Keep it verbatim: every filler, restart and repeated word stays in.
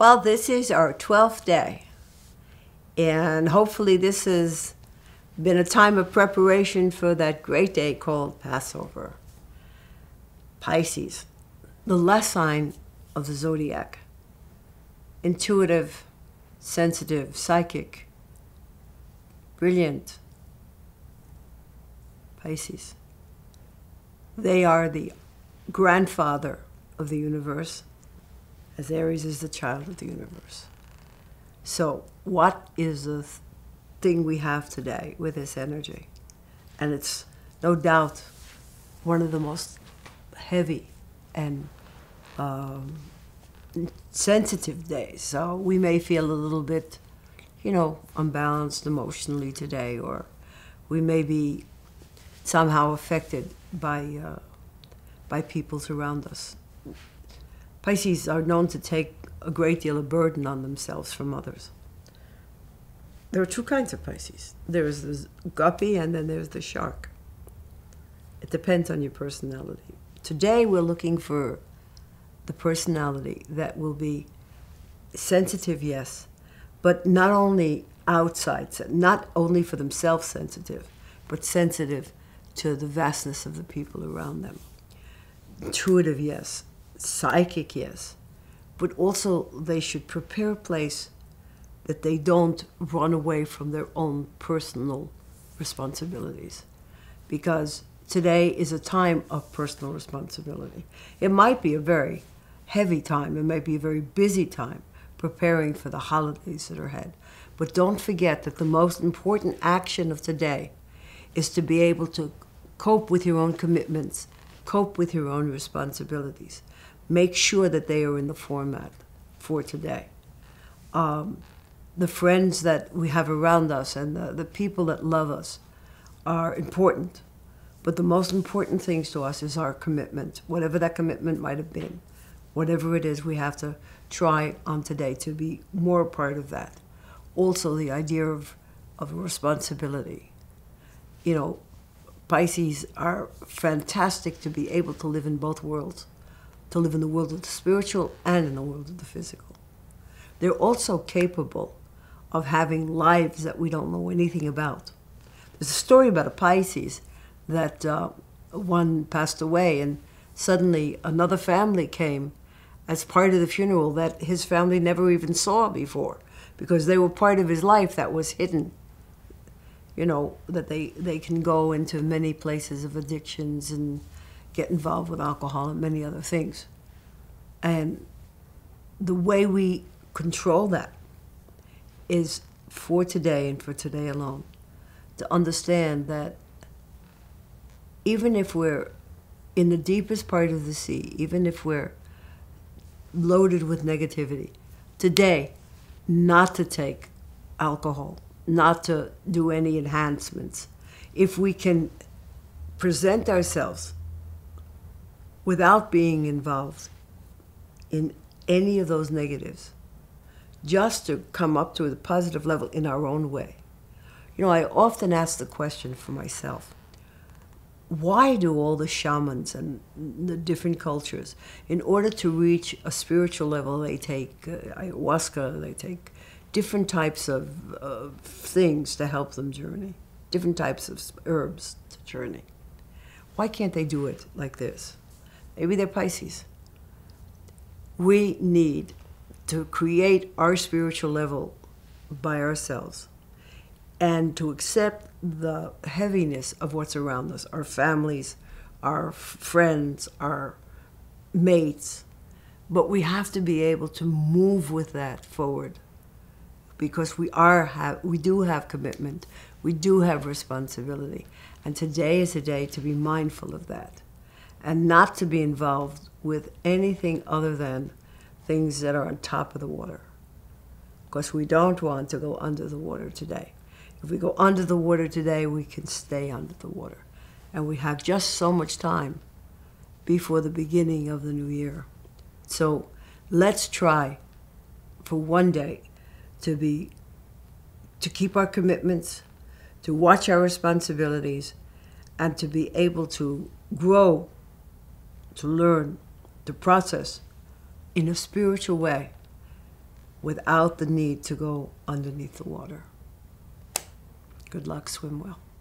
Well, this is our twelfth day, and hopefully this has been a time of preparation for that great day called Passover. Pisces, the last sign of the zodiac. Intuitive, sensitive, psychic, brilliant. Pisces. They are the grandfather of the universe, as Aries is the child of the universe. So what is the th- thing we have today with this energy? And it's no doubt one of the most heavy and um, sensitive days. So we may feel a little bit, you know, unbalanced emotionally today, or we may be somehow affected by, uh, by peoples around us. Pisces are known to take a great deal of burden on themselves from others. There are two kinds of Pisces. There's the guppy and then there's the shark. It depends on your personality. Today we're looking for the personality that will be sensitive, yes, but not only outside, not only for themselves sensitive, but sensitive to the vastness of the people around them. Intuitive, yes. Psychic, yes, but also they should prepare a place that they don't run away from their own personal responsibilities, because today is a time of personal responsibility. It might be a very heavy time, it might be a very busy time preparing for the holidays that are ahead, but don't forget that the most important action of today is to be able to cope with your own commitments, cope with your own responsibilities. Make sure that they are in the format for today. Um, the friends that we have around us and the, the people that love us are important. But the most important things to us is our commitment, whatever that commitment might have been. Whatever it is, we have to try on today to be more a part of that. Also, the idea of, of responsibility. You know, Pisces are fantastic to be able to live in both worlds. To live in the world of the spiritual and in the world of the physical. They're also capable of having lives that we don't know anything about. There's a story about a Pisces that uh, one passed away, and suddenly another family came as part of the funeral that his family never even saw before, because they were part of his life that was hidden. You know, that they, they can go into many places of addictions and get involved with alcohol and many other things. And the way we control that is for today and for today alone, to understand that even if we're in the deepest part of the sea, even if we're loaded with negativity, today, not to take alcohol, not to do any enhancements. If we can present ourselves without being involved in any of those negatives, just to come up to the positive level in our own way. You know, I often ask the question for myself, why do all the shamans and the different cultures, in order to reach a spiritual level, they take uh, ayahuasca, they take different types of uh, things to help them journey, different types of herbs to journey. Why can't they do it like this? Maybe they're Pisces. We need to create our spiritual level by ourselves and to accept the heaviness of what's around us, our families, our friends, our mates. But we have to be able to move with that forward, because we are have, we do have commitment, we do have responsibility. And today is a day to be mindful of that and not to be involved with anything other than things that are on top of the water. Because we don't want to go under the water today. If we go under the water today, we can stay under the water. And we have just so much time before the beginning of the new year. So let's try for one day to be, to keep our commitments, to watch our responsibilities, and to be able to grow, to learn, to process in a spiritual way, without the need to go underneath the water. Good luck, swim well.